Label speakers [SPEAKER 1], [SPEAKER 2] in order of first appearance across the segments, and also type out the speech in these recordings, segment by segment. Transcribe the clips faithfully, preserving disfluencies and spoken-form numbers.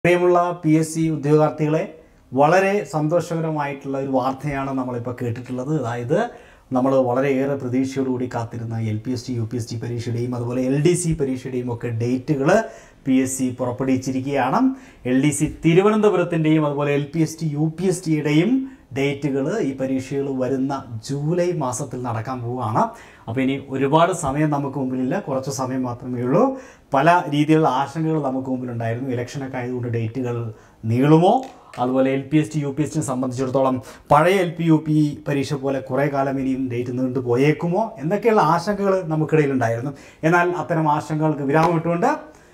[SPEAKER 1] പ്രിയമുള്ള P S C ഉദ്യോഗാർത്ഥികളെ, വളരെ സന്തോഷകരമായിട്ടുള്ള ഒരു വാർത്തയാണ് നമ്മളിപ്പോൾ കേട്ടിട്ടുള്ളത്. അതായത് നമ്മൾ വളരെയേറെ പ്രതീക്ഷയോടുകൂടി കാത്തിരുന്ന L P S T U P S T പരീക്ഷയുടെയും അതുപോലെ എൽ ഡി സി പരീക്ഷയുടെയും ഒക്കെ ഡേറ്റുകൾ പി എസ് സി പുറപ്പെടുവിച്ചിരിക്കുകയാണ്. എൽ ഡി സി തിരുവനന്തപുരത്തിൻ്റെയും അതുപോലെ L P S T U P S ടിയുടെയും ഡേറ്റുകൾ ഈ പരീക്ഷകൾ വരുന്ന ജൂലൈ മാസത്തിൽ നടക്കാൻ പോവുകയാണ്. അപ്പോൾ ഇനി ഒരുപാട് സമയം നമുക്ക് മുമ്പിലില്ല, കുറച്ച് സമയം മാത്രമേ ഉള്ളൂ. പല രീതിയിലുള്ള ആശങ്കകൾ നമുക്ക് മുമ്പിലുണ്ടായിരുന്നു. ഇലക്ഷനൊക്കെ ആയതുകൊണ്ട് ഡേറ്റുകൾ നീളുമോ, അതുപോലെ L P S T U P S ടിനെ സംബന്ധിച്ചിടത്തോളം പഴയ എൽ പി യു പി പരീക്ഷ പോലെ കുറേ കാലം ഇനിയും ഡേറ്റ് നീണ്ടു പോയേക്കുമോ എന്നൊക്കെയുള്ള ആശങ്കകൾ നമുക്കിടയിലുണ്ടായിരുന്നു. എന്നാൽ അത്തരം ആശങ്കകൾക്ക് വിരാമം ഇട്ടുകൊണ്ട്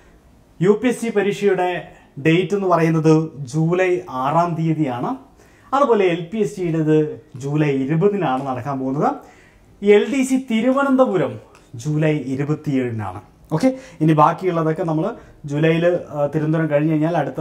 [SPEAKER 1] യു പി എസ് സി പരീക്ഷയുടെ ഡേറ്റ് എന്ന് പറയുന്നത് ജൂലൈ ആറാം തീയതിയാണ്. അതുപോലെ എൽ പി എസ് ടിയുടേത് ജൂലൈ ഇരുപതിനാണ് നടക്കാൻ പോകുന്നത്. L D C Thiruvananthapuram July ഇരുപത്തിയേഴിനാണ്. ഓക്കെ, ഇനി ബാക്കിയുള്ളതൊക്കെ നമ്മൾ ജൂലൈയിൽ തിരുവനന്തപുരം കഴിഞ്ഞ് കഴിഞ്ഞാൽ അടുത്ത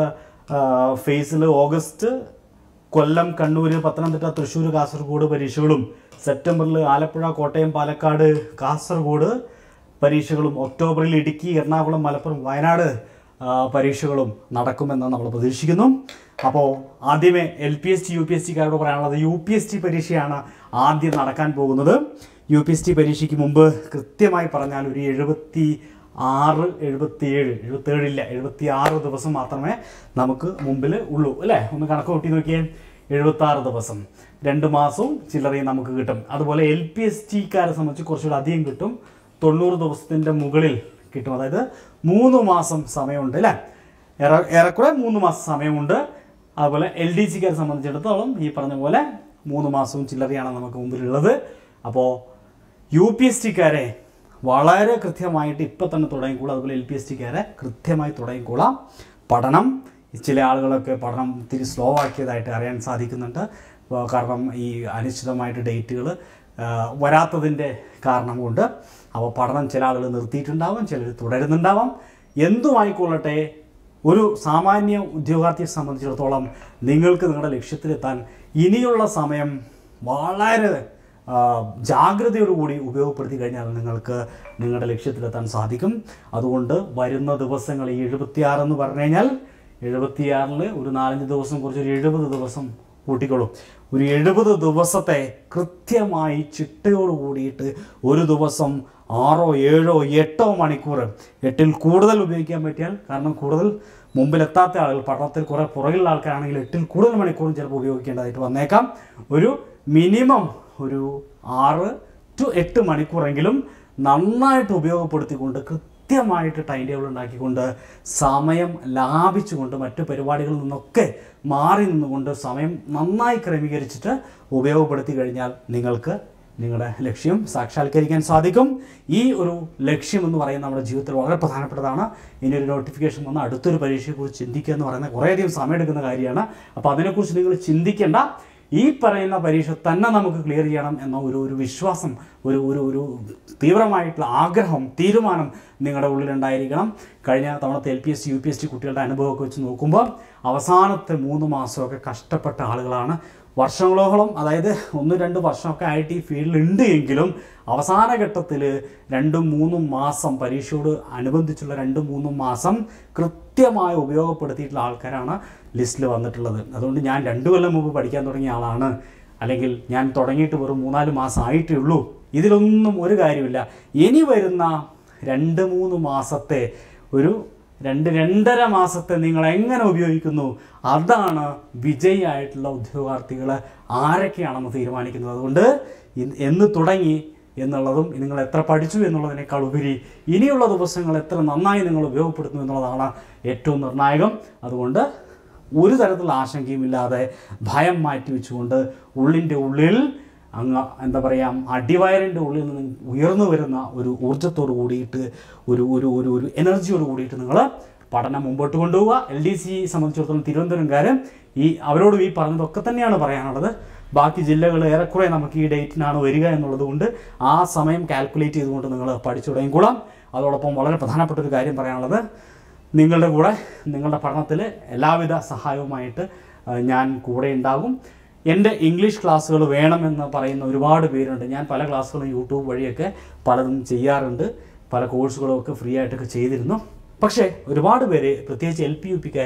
[SPEAKER 1] ഫേസിൽ ഓഗസ്റ്റ് കൊല്ലം, കണ്ണൂർ, പത്തനംതിട്ട, തൃശ്ശൂർ, കാസർഗോഡ് പരീക്ഷകളും, സെപ്റ്റംബറിൽ ആലപ്പുഴ, കോട്ടയം, പാലക്കാട്, കാസർഗോഡ് പരീക്ഷകളും, ഒക്ടോബറിൽ ഇടുക്കി, എറണാകുളം, മലപ്പുറം, വയനാട് പരീക്ഷകളും നടക്കുമെന്ന് നമ്മൾ പ്രതീക്ഷിക്കുന്നു. അപ്പോൾ ആദ്യമേ L P S T U P S ടിക്കാരോട് പറയാനുള്ളത്, യു പി എസ് ടി പരീക്ഷയാണ് ആദ്യം നടക്കാൻ പോകുന്നത്. യു പി എസ് ടി പരീക്ഷയ്ക്ക് മുമ്പ് കൃത്യമായി പറഞ്ഞാൽ ഒരു എഴുപത്തി ആറ് എഴുപത്തിയേഴ് എഴുപത്തേഴില്ല എഴുപത്തി ആറ് ദിവസം മാത്രമേ നമുക്ക് മുമ്പിൽ ഉള്ളൂ അല്ലേ? ഒന്ന് കണക്ക് കൂട്ടി നോക്കിയേ, എഴുപത്തി ആറ് ദിവസം, രണ്ട് മാസവും ചില്ലറയും നമുക്ക് കിട്ടും. അതുപോലെ എൽ പി എസ് ടിക്കാരെ സംബന്ധിച്ച് കുറച്ചുകൂടി അധികം കിട്ടും, തൊണ്ണൂറ് ദിവസത്തിൻ്റെ മുകളിൽ കിട്ടും. അതായത് മൂന്ന് മാസം സമയമുണ്ട് അല്ലേ? ഏറെ ഏറെക്കുറെ മൂന്ന് മാസം സമയമുണ്ട്. അതുപോലെ എൽ ഡി സിക്കാരെ സംബന്ധിച്ചിടത്തോളം ഈ പറഞ്ഞ പോലെ മൂന്ന് മാസവും ചില്ലറയാണ് നമുക്ക് മുമ്പിലുള്ളത്. അപ്പോൾ യു പി എസ് ടിക്കാരെ വളരെ കൃത്യമായിട്ട് ഇപ്പം തന്നെ തുടങ്ങിക്കോളാം. അതുപോലെ എൽ പി എസ് ടിക്കാരെ കൃത്യമായി തുടങ്ങിക്കോളാം. പഠനം, ചില ആളുകളൊക്കെ പഠനം ഇത്തിരി സ്ലോ ആക്കിയതായിട്ട് അറിയാൻ സാധിക്കുന്നുണ്ട്. കാരണം ഈ അനിശ്ചിതമായിട്ട് ഡേറ്റുകൾ വരാത്തതിൻ്റെ കാരണം കൊണ്ട്. അപ്പോൾ പഠനം ചില ആളുകൾ നിർത്തിയിട്ടുണ്ടാവാം, ചിലർ തുടരുന്നുണ്ടാവാം. എന്തുമായിക്കൊള്ളട്ടെ, ഒരു സാമാന്യ ഉദ്യോഗാർത്ഥിയെ സംബന്ധിച്ചിടത്തോളം നിങ്ങൾക്ക് നിങ്ങളുടെ ലക്ഷ്യത്തിലെത്താൻ ഇനിയുള്ള സമയം വളരെ ജാഗ്രതയോടുകൂടി ഉപയോഗപ്പെടുത്തി കഴിഞ്ഞാൽ നിങ്ങൾക്ക് നിങ്ങളുടെ ലക്ഷ്യത്തിലെത്താൻ സാധിക്കും. അതുകൊണ്ട് വരുന്ന ദിവസങ്ങൾ ഈ എഴുപത്തിയാറ് എന്ന് പറഞ്ഞു കഴിഞ്ഞാൽ എഴുപത്തിയാറിൽ ഒരു നാലഞ്ച് ദിവസം കുറച്ചൊരു എഴുപത് ദിവസം കൂട്ടിക്കോളും. ഒരു എഴുപത് ദിവസത്തെ കൃത്യമായി ചിട്ടയോട് കൂടിയിട്ട് ഒരു ദിവസം ആറോ ഏഴോ എട്ടോ മണിക്കൂർ, എട്ടിൽ കൂടുതൽ ഉപയോഗിക്കാൻ പറ്റിയാൽ, കാരണം കൂടുതൽ മുമ്പിലെത്താത്ത ആളുകൾ, പഠനത്തിൽ കുറേ പുറകിലുള്ള ആൾക്കാരാണെങ്കിൽ എട്ടിൽ കൂടുതൽ മണിക്കൂറും ചിലപ്പോൾ ഉപയോഗിക്കേണ്ടതായിട്ട് വന്നേക്കാം. ഒരു മിനിമം ഒരു ആറ് ടു എട്ട് മണിക്കൂറെങ്കിലും നന്നായിട്ട് ഉപയോഗപ്പെടുത്തിക്കൊണ്ട് കൃത്യമായിട്ട് ടൈം ടേബിൾ ഉണ്ടാക്കിക്കൊണ്ട് സമയം ലാഭിച്ചുകൊണ്ട് മറ്റു പരിപാടികളിൽ നിന്നൊക്കെ മാറി നിന്നുകൊണ്ട് സമയം നന്നായി ക്രമീകരിച്ചിട്ട് ഉപയോഗപ്പെടുത്തി കഴിഞ്ഞാൽ നിങ്ങൾക്ക് നിങ്ങളുടെ ലക്ഷ്യം സാക്ഷാത്കരിക്കാൻ സാധിക്കും. ഈ ഒരു ലക്ഷ്യം എന്ന് പറയുന്നത് നമ്മുടെ ജീവിതത്തിൽ വളരെ പ്രധാനപ്പെട്ടതാണ്. ഇനി ഒരു നോട്ടിഫിക്കേഷൻ വന്ന് അടുത്തൊരു പരീക്ഷയെക്കുറിച്ച് ചിന്തിക്കുക എന്ന് പറയുന്നത് കുറേയധികം സമയമെടുക്കുന്ന കാര്യമാണ്. അപ്പോൾ അതിനെക്കുറിച്ച് നിങ്ങൾ ചിന്തിക്കേണ്ട. ഈ പറയുന്ന പരീക്ഷ തന്നെ നമുക്ക് ക്ലിയർ ചെയ്യണം എന്ന ഒരു ഒരു വിശ്വാസം, ഒരു ഒരു ഒരു തീവ്രമായിട്ടുള്ള ആഗ്രഹം, തീരുമാനം നിങ്ങളുടെ ഉള്ളിലുണ്ടായിരിക്കണം. കഴിഞ്ഞ തവണത്തെ L P S T U P S T കുട്ടികളുടെ അനുഭവമൊക്കെ വെച്ച് നോക്കുമ്പോൾ അവസാനത്തെ മൂന്ന് മാസമൊക്കെ കഷ്ടപ്പെട്ട ആളുകളാണ്. വർഷങ്ങളോളം, അതായത് ഒന്ന് രണ്ട് വർഷമൊക്കെ ആയിട്ട് ഈ ഫീൽഡിലുണ്ട് എങ്കിലും അവസാന ഘട്ടത്തിൽ രണ്ടും മൂന്നും മാസം പരീക്ഷയോട് അനുബന്ധിച്ചുള്ള രണ്ടും മൂന്നും മാസം കൃത്യമായി ഉപയോഗപ്പെടുത്തിയിട്ടുള്ള ആൾക്കാരാണ് ലിസ്റ്റിൽ വന്നിട്ടുള്ളത്. അതുകൊണ്ട് ഞാൻ രണ്ടു കൊല്ലം മുമ്പ് പഠിക്കാൻ തുടങ്ങിയ ആളാണ്, അല്ലെങ്കിൽ ഞാൻ തുടങ്ങിയിട്ട് വെറും മൂന്നാല് മാസം ആയിട്ടേ ഉള്ളൂ, ഇതിലൊന്നും ഒരു കാര്യമില്ല. ഇനി വരുന്ന രണ്ട് മൂന്ന് മാസത്തെ ഒരു രണ്ട് രണ്ടര മാസത്തെ നിങ്ങൾ എങ്ങനെ ഉപയോഗിക്കുന്നു, അതാണ് വിജയിയായിട്ടുള്ള ഉദ്യോഗാർത്ഥികൾ ആരൊക്കെയാണെന്ന് തീരുമാനിക്കുന്നത്. അതുകൊണ്ട് എന്ന് തുടങ്ങി എന്നുള്ളതും നിങ്ങൾ എത്ര പഠിച്ചു എന്നുള്ളതിനേക്കാൾ ഉപരി ഇനിയുള്ള ദിവസങ്ങൾ എത്ര നന്നായി നിങ്ങൾ ഉപയോഗപ്പെടുത്തുന്നു എന്നുള്ളതാണ് ഏറ്റവും നിർണായകം. അതുകൊണ്ട് ഒരു തരത്തിലുള്ള ആശങ്കയുമില്ലാതെ ഭയം മാറ്റി വെച്ചുകൊണ്ട് ഉള്ളിൻ്റെ ഉള്ളിൽ അങ്ങ് എന്താ പറയുക, അടിവയറിൻ്റെ ഉള്ളിൽ നിന്ന് ഉയർന്നു വരുന്ന ഒരു ഊർജ്ജത്തോട് കൂടിയിട്ട്, ഒരു ഒരു ഒരു ഒരു എനർജിയോട് കൂടിയിട്ട് നിങ്ങൾ പഠനം മുമ്പോട്ട് കൊണ്ടുപോവുക. എൽ ഡി സി സംബന്ധിച്ചിടത്തോളം തിരുവനന്തപുരംകാർ ഈ അവരോടും ഈ പറഞ്ഞതൊക്കെ തന്നെയാണ് പറയാനുള്ളത്. ബാക്കി ജില്ലകൾ ഏറെക്കുറെ നമുക്ക് ഈ ഡേറ്റിനാണ് വരിക എന്നുള്ളത് കൊണ്ട് ആ സമയം കാൽക്കുലേറ്റ് ചെയ്തുകൊണ്ട് നിങ്ങൾ പഠിച്ചു തുടങ്ങിക്കോളാം. അതോടൊപ്പം വളരെ പ്രധാനപ്പെട്ട ഒരു കാര്യം പറയാനുള്ളത്, നിങ്ങളുടെ കൂടെ നിങ്ങളുടെ പഠനത്തിൽ എല്ലാവിധ സഹായവുമായിട്ട് ഞാൻ കൂടെ ഉണ്ടാകും. എൻ്റെ ഇംഗ്ലീഷ് ക്ലാസ്സുകൾ വേണമെന്ന് പറയുന്ന ഒരുപാട് പേരുണ്ട്. ഞാൻ പല ക്ലാസ്സുകളും യൂട്യൂബ് വഴിയൊക്കെ പലതും ചെയ്യാറുണ്ട്, പല കോഴ്സുകളും ഒക്കെ ഫ്രീ ആയിട്ടൊക്കെ ചെയ്തിരുന്നു. പക്ഷേ ഒരുപാട് പേര് പ്രത്യേകിച്ച് എൽ പി യു പിക്കാർ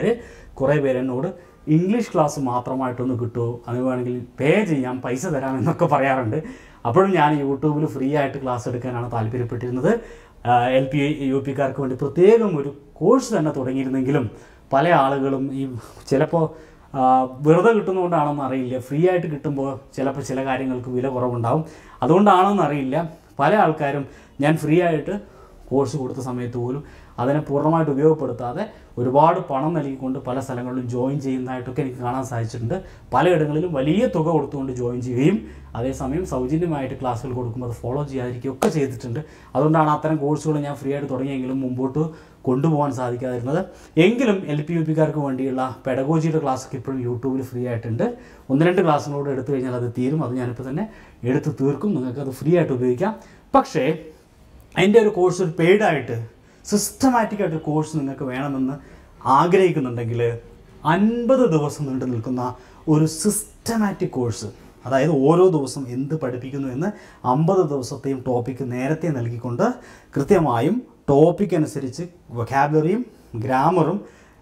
[SPEAKER 1] കുറേ പേര് എന്നോട് ഇംഗ്ലീഷ് ക്ലാസ് മാത്രമായിട്ടൊന്ന് കിട്ടുമോ, അത് വേണമെങ്കിൽ പേ ചെയ്യാം, പൈസ തരാം എന്നൊക്കെ പറയാറുണ്ട്. അപ്പോഴും ഞാൻ യൂട്യൂബിൽ ഫ്രീ ആയിട്ട് ക്ലാസ് എടുക്കാനാണ് താല്പര്യപ്പെട്ടിരുന്നത്. എൽ പി യു പിക്കാർക്ക് വേണ്ടി പ്രത്യേകം ഒരു കോഴ്സ് തന്നെ തുടങ്ങിയിരുന്നെങ്കിലും പല ആളുകളും ഈ ചിലപ്പോൾ വെറുതെ കിട്ടുന്നതുകൊണ്ടാണെന്ന് അറിയില്ല, ഫ്രീ ആയിട്ട് കിട്ടുമ്പോൾ ചിലപ്പോൾ ചില കാര്യങ്ങൾക്ക് വില കുറവുണ്ടാവും, അതുകൊണ്ടാണെന്ന് അറിയില്ല. പല ആൾക്കാരും ഞാൻ ഫ്രീ ആയിട്ട് കോഴ്സ് കൊടുത്ത സമയത്ത് പോലും അതിനെ പൂർണ്ണമായിട്ട് ഉപയോഗപ്പെടുത്താതെ ഒരുപാട് പണം നൽകിക്കൊണ്ട് പല സ്ഥലങ്ങളിലും ജോയിൻ ചെയ്യുന്നതായിട്ടൊക്കെ എനിക്ക് കാണാൻ സാധിച്ചിട്ടുണ്ട്. പലയിടങ്ങളിലും വലിയ തുക കൊടുത്തുകൊണ്ട് ജോയിൻ ചെയ്യുകയും അതേസമയം സൗജന്യമായിട്ട് ക്ലാസ്സുകൾ കൊടുക്കുമ്പോൾ അത് ഫോളോ ചെയ്യാതിരിക്കുകയൊക്കെ ചെയ്തിട്ടുണ്ട്. അതുകൊണ്ടാണ് അത്തരം കോഴ്സുകൾ ഞാൻ ഫ്രീ ആയിട്ട് തുടങ്ങിയെങ്കിലും മുമ്പോട്ട് കൊണ്ടുപോകാൻ സാധിക്കാതിരുന്നത്. എങ്കിലും എൽ പി യു പിക്കാർക്ക് വേണ്ടിയുള്ള പെഡഗോജിയുടെ ക്ലാസ്സൊക്കെ ഇപ്പോഴും യൂട്യൂബിൽ ഫ്രീ ആയിട്ടുണ്ട്. ഒന്ന് രണ്ട് ക്ലാസ്സുകളോട് എടുത്തു കഴിഞ്ഞാൽ അത് തീരും. അത് ഞാനിപ്പോൾ തന്നെ എടുത്ത് തീർക്കും. നിങ്ങൾക്കത് ഫ്രീ ആയിട്ട് ഉപയോഗിക്കാം. പക്ഷേ അതിൻ്റെ ഒരു കോഴ്സ് ഒരു പെയ്ഡായിട്ട് സിസ്റ്റമാറ്റിക്കായിട്ടൊരു കോഴ്സ് നിങ്ങൾക്ക് വേണമെന്ന് ആഗ്രഹിക്കുന്നുണ്ടെങ്കിൽ അൻപത് ദിവസം നീണ്ടു നിൽക്കുന്ന ഒരു സിസ്റ്റമാറ്റിക് കോഴ്സ്, അതായത് ഓരോ ദിവസം എന്ത് പഠിപ്പിക്കുന്നു എന്ന് അമ്പത് ദിവസത്തെയും ടോപ്പിക്ക് നേരത്തെ നൽകിക്കൊണ്ട് കൃത്യമായും ടോപ്പിക് അനുസരിച്ച് വൊക്കാബുലറിയും ഗ്രാമറും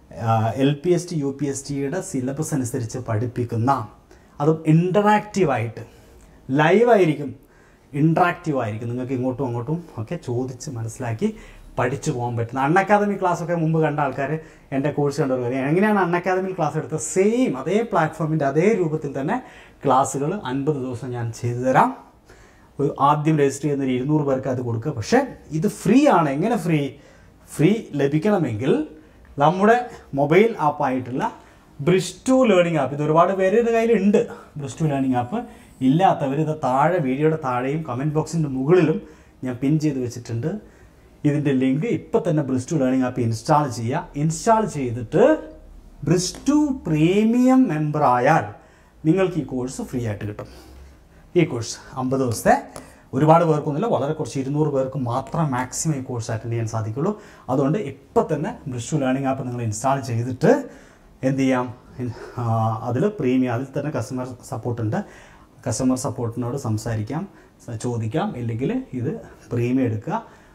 [SPEAKER 1] L P S T U P S ടിയുടെ സിലബസ് അനുസരിച്ച് പഠിപ്പിക്കുന്ന, അതും ഇൻറ്ററാക്റ്റീവായിട്ട് ലൈവായിരിക്കും, ഇൻട്രാക്റ്റീവായിരിക്കും. നിങ്ങൾക്ക് ഇങ്ങോട്ടും അങ്ങോട്ടും ഒക്കെ ചോദിച്ച് മനസ്സിലാക്കി പഠിച്ചു പോകാൻ പറ്റുന്ന അൺ അക്കാദമി ക്ലാസ്സൊക്കെ മുമ്പ് കണ്ട ആൾക്കാർ എൻ്റെ കോഴ്സ് കണ്ടവർ കാര്യം എങ്ങനെയാണ് അൺ അക്കാദമിയിൽ ക്ലാസ് എടുത്തത്, സെയിം അതേ പ്ലാറ്റ്ഫോമിൻ്റെ അതേ രൂപത്തിൽ തന്നെ ക്ലാസ്സുകൾ അൻപത് ദിവസം ഞാൻ ചെയ്തു തരാം. ഒരു ആദ്യം രജിസ്റ്റർ ചെയ്യുന്നൊരു ഇരുന്നൂറ് പേർക്ക് അത് കൊടുക്കുക. പക്ഷേ ഇത് ഫ്രീ ആണ്. എങ്ങനെ ഫ്രീ ഫ്രീ ലഭിക്കണമെങ്കിൽ നമ്മുടെ മൊബൈൽ ആപ്പായിട്ടുള്ള ബ്രിഡ്ജ് ടു ലേണിംഗ് ആപ്പ്, ഇത് ഒരുപാട് പേരുടെ കയ്യിലുണ്ട്. ബ്രിഡ്ജ് ടു ലേണിംഗ് ആപ്പ് ഇല്ലാത്തവർ ഇത് താഴെ വീഡിയോയുടെ താഴെയും കമൻറ്റ് ബോക്സിൻ്റെ മുകളിലും ഞാൻ പിൻ ചെയ്ത് വെച്ചിട്ടുണ്ട്. ഇതിൻ്റെ ലിങ്ക് ഇപ്പം തന്നെ bridge to learning app install ചെയ്യുക. ഇൻസ്റ്റാൾ ചെയ്തിട്ട് ബ്രിഡ്ജ് ടു പ്രീമിയം മെമ്പർ ആയാൽ നിങ്ങൾക്ക് ഈ കോഴ്സ് ഫ്രീ ആയിട്ട് കിട്ടും. ഈ കോഴ്സ് അമ്പത് ദിവസത്തെ, ഒരുപാട് പേർക്കൊന്നുമില്ല, വളരെ കുറച്ച് ഇരുന്നൂറ് പേർക്ക് മാത്രം മാക്സിമം ഈ കോഴ്സ് അറ്റൻഡ് ചെയ്യാൻ സാധിക്കുള്ളൂ. അതുകൊണ്ട് ഇപ്പം തന്നെ ബ്രിഡ്ജ് ടു ലേണിംഗ് ആപ്പ് നിങ്ങൾ ഇൻസ്റ്റാൾ ചെയ്തിട്ട് എന്ത് ചെയ്യാം, അതിൽ പ്രീമിയം, അതിൽ തന്നെ കസ്റ്റമർ സപ്പോർട്ടുണ്ട്. കസ്റ്റമർ സപ്പോർട്ടിനോട് സംസാരിക്കാം, ചോദിക്കാം. ഇല്ലെങ്കിൽ ഇത് പ്രീമിയം എടുക്കുക.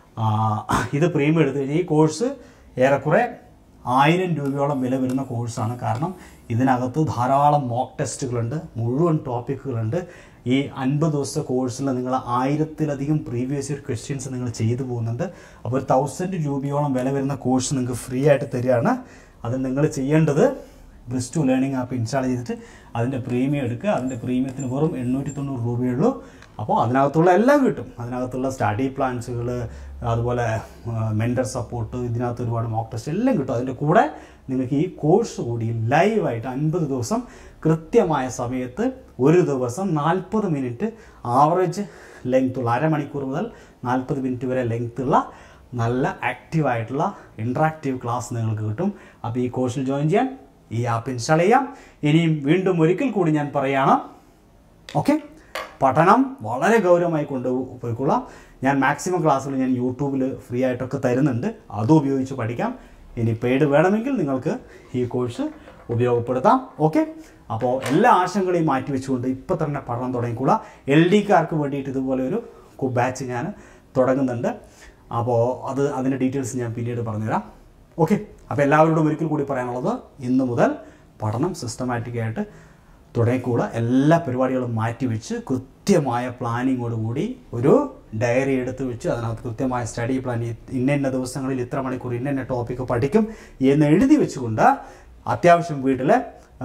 [SPEAKER 1] ഇത് പ്രീമിയം എടുത്തു കഴിഞ്ഞാൽ ഈ കോഴ്സ് ഏറെക്കുറെ ആയിരം രൂപയോളം വില വരുന്ന കോഴ്സാണ്. കാരണം ഇതിനകത്ത് ധാരാളം മോക്ക് ടെസ്റ്റുകളുണ്ട്, മുഴുവൻ ടോപ്പിക്കുകളുണ്ട്. ഈ അൻപത് ദിവസത്തെ കോഴ്സിൽ നിങ്ങൾ ആയിരത്തിലധികം പ്രീവിയസ് ഇയർ ക്വസ്റ്റ്യൻസ് നിങ്ങൾ ചെയ്തു പോകുന്നുണ്ട്. അപ്പോൾ ഒരു തൗസൻഡ് രൂപയോളം വില വരുന്ന കോഴ്സ് നിങ്ങൾക്ക് ഫ്രീ ആയിട്ട് തരികയാണ്. അതിൽ നിങ്ങൾ ചെയ്യേണ്ടത് bridge to learning app install ചെയ്തിട്ട് അതിൻ്റെ പ്രീമിയം എടുക്കുക. അതിൻ്റെ പ്രീമിയത്തിന് വെറും എണ്ണൂറ്റി തൊണ്ണൂറ് രൂപയുള്ളൂ. അപ്പോൾ അതിനകത്തുള്ള എല്ലാം കിട്ടും. അതിനകത്തുള്ള സ്റ്റഡി പ്ലാൻസുകൾ, അതുപോലെ മെൻറ്റർ സപ്പോർട്ട്, ഇതിനകത്ത് ഒരുപാട് മോക്ക് ടെസ്റ്റ് എല്ലാം കിട്ടും. അതിൻ്റെ കൂടെ നിങ്ങൾക്ക് ഈ കോഴ്സ് കൂടി ലൈവായിട്ട് അൻപത് ദിവസം കൃത്യമായ സമയത്ത് ഒരു ദിവസം നാൽപ്പത് മിനിറ്റ് ആവറേജ് ലെങ്ത്തുള്ള, അരമണിക്കൂർ മുതൽ നാൽപ്പത് മിനിറ്റ് വരെ ലെങ്ത്തുള്ള നല്ല ആക്റ്റീവായിട്ടുള്ള ഇൻട്രാക്റ്റീവ് ക്ലാസ് നിങ്ങൾക്ക് കിട്ടും. അപ്പോൾ ഈ കോഴ്സിൽ ജോയിൻ ചെയ്യാൻ ഈ ആപ്പ് ഇൻസ്റ്റാൾ ചെയ്യാം. ഇനിയും വീണ്ടും ഒരിക്കൽ കൂടി ഞാൻ പറയുകയാണ്, ഓക്കെ, പഠനം വളരെ ഗൗരവമായി കൊണ്ടുപോയിക്കൊള്ളാം. ഞാൻ മാക്സിമം ക്ലാസ്സുകൾ ഞാൻ യൂട്യൂബിൽ ഫ്രീ ആയിട്ടൊക്കെ തരുന്നുണ്ട്, അതും ഉപയോഗിച്ച് പഠിക്കാം. ഇനി പെയ്ഡ് വേണമെങ്കിൽ നിങ്ങൾക്ക് ഈ കോഴ്സ് ഉപയോഗപ്പെടുത്താം. ഓക്കെ, അപ്പോൾ എല്ലാ ആശങ്കകളെയും മാറ്റി വെച്ചുകൊണ്ട് ഇപ്പം തന്നെ പഠനം തുടങ്ങിക്കൊള്ളാം. എൽ ഡിക്കാർക്ക് വേണ്ടിയിട്ട് ഇതുപോലെ ഒരു ബാച്ച് ഞാൻ തുടങ്ങുന്നുണ്ട്. അപ്പോൾ അത് അതിൻ്റെ ഡീറ്റെയിൽസ് ഞാൻ പിന്നീട് പറഞ്ഞുതരാം. ഓക്കെ, അപ്പോൾ എല്ലാവരോടും ഒരിക്കൽ കൂടി പറയാനുള്ളത്, ഇന്ന് മുതൽ പഠനം സിസ്റ്റമാറ്റിക്കായിട്ട് തുടങ്ങിക്കൂടെ എല്ലാ പരിപാടികളും മാറ്റിവെച്ച് കൃത്യമായ പ്ലാനിങ്ങോടുകൂടി ഒരു ഡയറി എടുത്ത് വെച്ച് അതിനകത്ത് കൃത്യമായ സ്റ്റഡി പ്ലാൻ, ഇന്ന ദിവസങ്ങളിൽ ഇത്ര മണിക്കൂർ ഇന്ന ടോപ്പിക്ക് പഠിക്കും എന്ന് എഴുതി വെച്ചുകൊണ്ട് അത്യാവശ്യം വീട്ടിലെ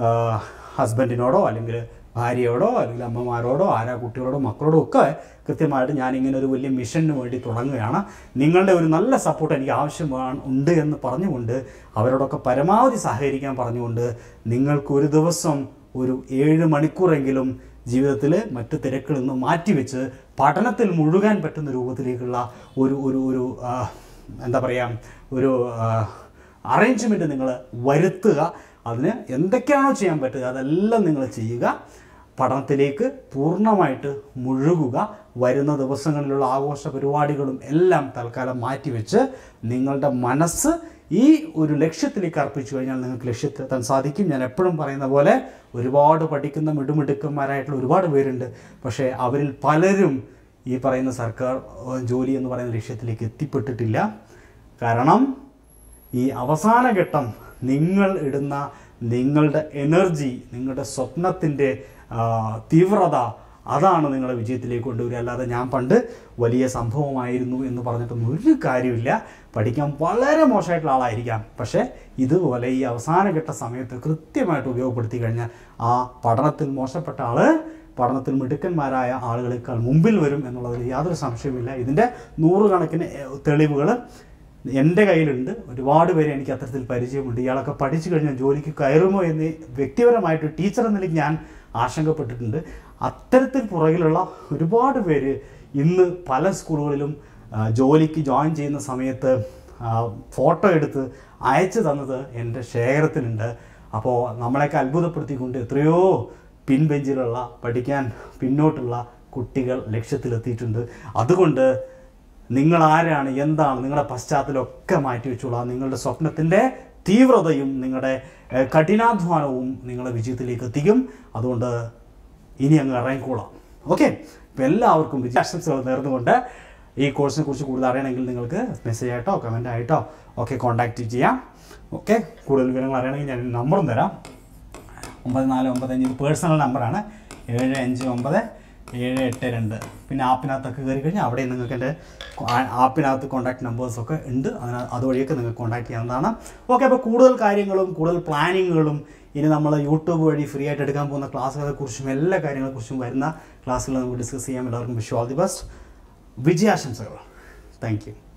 [SPEAKER 1] ഹസ്ബൻഡിനോടോ അല്ലെങ്കിൽ ഭാര്യയോടോ അല്ലെങ്കിൽ അമ്മമാരോടോ ആരാ കുട്ടികളോടോ മക്കളോടോ ഒക്കെ കൃത്യമായിട്ട് ഞാനിങ്ങനെ ഒരു വലിയ മിഷന് വേണ്ടി തുടങ്ങുകയാണ്. നിങ്ങളുടെ ഒരു നല്ല സപ്പോർട്ട് എനിക്ക് ആവശ്യമാണ് ഉണ്ട് എന്ന് പറഞ്ഞുകൊണ്ട് അവരോടൊക്കെ പരമാവധി സഹകരിക്കാൻ പറഞ്ഞുകൊണ്ട് നിങ്ങൾക്ക് ഒരു ദിവസം ഒരു ഏഴ് മണിക്കൂറെങ്കിലും ജീവിതത്തിൽ മറ്റ് തിരക്കുകളിൽ നിന്ന് മാറ്റിവെച്ച് പഠനത്തിൽ മുഴുകാൻ പറ്റുന്ന രൂപത്തിലേക്കുള്ള ഒരു ഒരു ഒരു എന്താ പറയുക ഒരു അറേഞ്ച്മെൻറ്റ് നിങ്ങൾ വരുത്തുക. അതിന് എന്തൊക്കെയാണോ ചെയ്യാൻ പറ്റുക അതെല്ലാം നിങ്ങൾ ചെയ്യുക. പഠനത്തിലേക്ക് പൂർണ്ണമായിട്ട് മുഴുകുക. വരുന്ന ദിവസങ്ങളിലുള്ള ആഘോഷ പരിപാടികളും എല്ലാം തൽക്കാലം മാറ്റിവെച്ച് നിങ്ങളുടെ മനസ്സ് ഈ ഒരു ലക്ഷ്യത്തിലേക്ക് അർപ്പിച്ചു കഴിഞ്ഞാൽ നിങ്ങൾക്ക് ലക്ഷ്യത്തിലെത്താൻ സാധിക്കും. ഞാൻ എപ്പോഴും പറയുന്ന പോലെ ഒരുപാട് പഠിക്കുന്ന മിടുമിടുക്കന്മാരായിട്ടുള്ള ഒരുപാട് പേരുണ്ട്. പക്ഷേ അവരിൽ പലരും ഈ പറയുന്ന സർക്കാർ ജോലി എന്ന് പറയുന്ന ലക്ഷ്യത്തിലേക്ക് എത്തിപ്പെട്ടിട്ടില്ല. കാരണം ഈ അവസാന ഘട്ടം നിങ്ങൾ ഇടുന്ന നിങ്ങളുടെ എനർജി, നിങ്ങളുടെ സ്വപ്നത്തിൻ്റെ തീവ്രത, അതാണ് നിങ്ങളെ വിജയത്തിലേക്ക് കൊണ്ടുവരിക. അല്ലാതെ ഞാൻ പണ്ട് വലിയ സംഭവമായിരുന്നു എന്ന് പറഞ്ഞിട്ടൊന്നും ഒരു കാര്യമില്ല. പഠിക്കാൻ വളരെ മോശമായിട്ടുള്ള ആളായിരിക്കാം, പക്ഷേ ഇതുപോലെ ഈ അവസാനഘട്ട സമയത്ത് കൃത്യമായിട്ട് ഉപയോഗപ്പെടുത്തി കഴിഞ്ഞാൽ ആ പഠനത്തിൽ മോശപ്പെട്ട ആൾ പഠനത്തിൽ മിടുക്കന്മാരായ ആളുകളെക്കാൾ മുമ്പിൽ വരും എന്നുള്ളതിൽ യാതൊരു സംശയവുമില്ല. ഇതിൻ്റെ നൂറുകണക്കിന് തെളിവുകൾ എൻ്റെ കയ്യിലുണ്ട്. ഒരുപാട് പേര് എനിക്ക് അത്തരത്തിൽ പരിചയമുണ്ട്. ഇയാളൊക്കെ പഠിച്ചു കഴിഞ്ഞാൽ ജോലിക്ക് കയറുമോ എന്ന് വ്യക്തിപരമായിട്ട് ടീച്ചർ എന്ന നിലയ്ക്ക് ഞാൻ ആശങ്കപ്പെട്ടിട്ടുണ്ട്. അത്തരത്തിൽ പുറകിലുള്ള ഒരുപാട് പേര് ഇന്ന് പല സ്കൂളുകളിലും ജോലിക്ക് ജോയിൻ ചെയ്യുന്ന സമയത്ത് ഫോട്ടോ എടുത്ത് അയച്ചു തന്നത് എൻ്റെ ശേഖരത്തിലുണ്ട്. അപ്പോൾ നമ്മളെയൊക്കെ അത്ഭുതപ്പെടുത്തിക്കൊണ്ട് എത്രയോ പിൻബെഞ്ചിലുള്ള പഠിക്കാൻ പിന്നോട്ടുള്ള കുട്ടികൾ ലക്ഷ്യത്തിലെത്തിയിട്ടുണ്ട്. അതുകൊണ്ട് നിങ്ങൾ ആരാണ്, എന്താണ്, നിങ്ങളുടെ പശ്ചാത്തലമൊക്കെ മാറ്റി വെച്ചോളാം. നിങ്ങളുടെ സ്വപ്നത്തിൻ്റെ തീവ്രതയും നിങ്ങളുടെ കഠിനാധ്വാനവും നിങ്ങളെ വിജയത്തിലേക്ക് എത്തിക്കും. അതുകൊണ്ട് ഇനി അങ്ങ് ഇറങ്ങിക്കോളാം. ഓക്കെ, ഇപ്പോൾ എല്ലാവർക്കും വിജയാശംസകൾ നേർന്നുകൊണ്ട് ഈ കോഴ്സിനെ കുറിച്ച് കൂടുതൽ അറിയണമെങ്കിൽ നിങ്ങൾക്ക് മെസ്സേജ് ആയിട്ടോ കമൻ്റ് ആയിട്ടോ ഒക്കെ കോൺടാക്റ്റ് ചെയ്യാം. ഓക്കെ, കൂടുതൽ വിവരങ്ങൾ അറിയണമെങ്കിൽ ഞാൻ നമ്പറും തരാം. ഒമ്പത് നാല് ഒമ്പത് അഞ്ച് പേഴ്സണൽ നമ്പറാണ്. ഏഴ് അഞ്ച് ഒമ്പത് ഏഴ് എട്ട് രണ്ട്. പിന്നെ ആപ്പിനകത്തൊക്കെ കയറി കഴിഞ്ഞാൽ അവിടെ നിങ്ങൾക്ക് എൻ്റെ ആപ്പിനകത്ത് കോൺടാക്ട് നമ്പേഴ്സൊക്കെ ഉണ്ട്. അതിന് അതുവഴിയൊക്കെ നിങ്ങൾക്ക് കോൺടാക്ട് ചെയ്യാവുന്നതാണ്. ഓക്കെ, അപ്പോൾ കൂടുതൽ കാര്യങ്ങളും കൂടുതൽ പ്ലാനിങ്ങുകളും ഇനി നമ്മൾ യൂട്യൂബ് വഴി ഫ്രീ ആയിട്ട് എടുക്കാൻ പോകുന്ന ക്ലാസ്സുകളെക്കുറിച്ചും എല്ലാ കാര്യങ്ങളെക്കുറിച്ചും വരുന്ന ക്ലാസ്സുകൾ നമുക്ക് ഡിസ്കസ് ചെയ്യാം. എല്ലാവർക്കും wish you all the best. വിജയാശംസകൾ. Thank U.